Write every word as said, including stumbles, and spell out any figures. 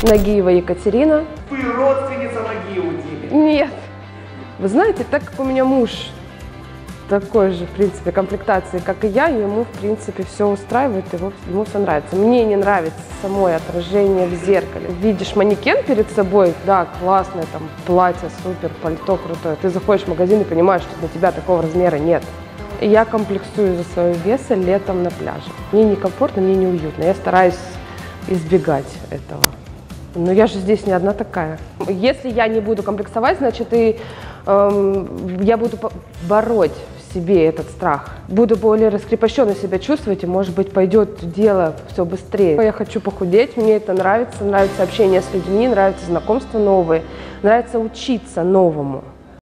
Нагиева Екатерина. Вы родственница Нагиеву Диме? Нет. Вы знаете, так как у меня муж такой же, в принципе, комплектации, как и я, ему, в принципе, все устраивает, его, ему все нравится. Мне не нравится самое отражение в зеркале. Видишь манекен перед собой, да, классное, там, платье, супер, пальто крутое. Ты заходишь в магазин и понимаешь, что на тебя такого размера нет. И я комплексую за своего веса летом на пляже. Мне некомфортно, мне неуютно. Я стараюсь избегать этого. Но я же здесь не одна такая. Если я не буду комплексовать, значит, и эм, я буду бороть в себе этот страх. Буду более раскрепощенно себя чувствовать, и, может быть, пойдет дело все быстрее. Я хочу похудеть, мне это нравится, нравится общение с людьми, нравятся знакомства новые, нравится учиться новому.